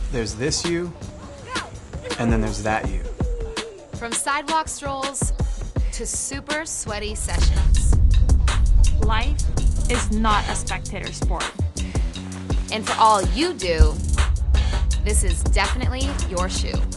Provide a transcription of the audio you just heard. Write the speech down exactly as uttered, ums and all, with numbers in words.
There's this you, and then there's that you. From sidewalk strolls to super sweaty sessions. Life is not a spectator sport. And for all you do, this is definitely your shoe.